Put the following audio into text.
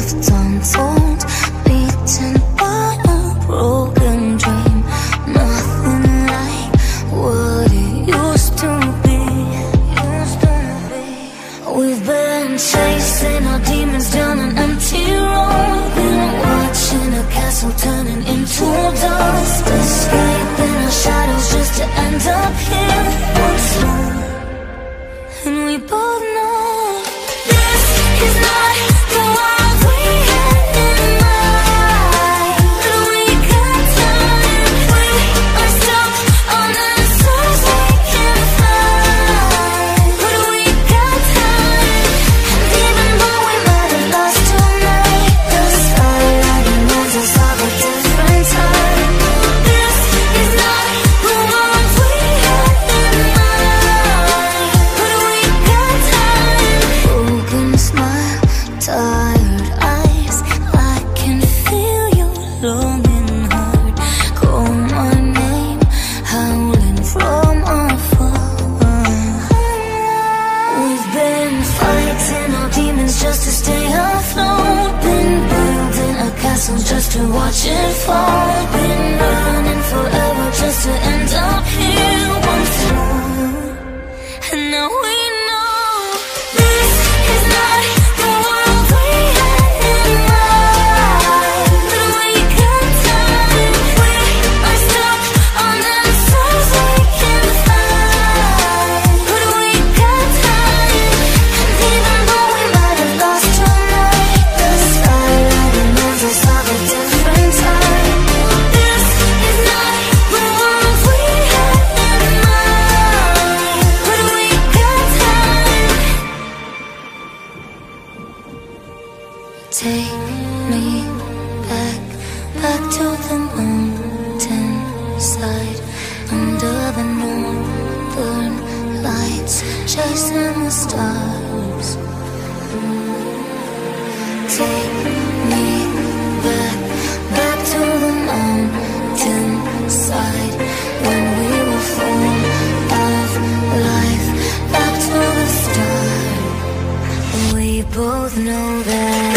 left untold, beaten by a broken dream. Nothing like what it used to be. We've been chasing our demons down an empty road, been watching a castle turning into dust, escaping our shadows just to end up here once more. And we both know this is not the world we had in mind. And we got time, we are stuck on answers we can't find. But we got time, and even though we might have lost tonight, the starlight reminds us of a different time. This is not the world we had in mind. But we got time. Broken smile, tired eyes, I can feel your longing heart. Call my name, howling from afar. We've been fighting our demons just to stay afloat, been building a castle just to watch it fall, been running forever just to end up here once more. And now we know this is not the world we had in mind. But we got time, we are stuck on answers we can't find. But we got time, and even though we might have lost tonight, the starlight reminds us of a different time. This is not the world we had in mind. But we got time. Take me back, back to the mountain side, under the northern lights, chasing the stars. Take me back, back to the mountain side, when we were full of life, back to the start. We both know that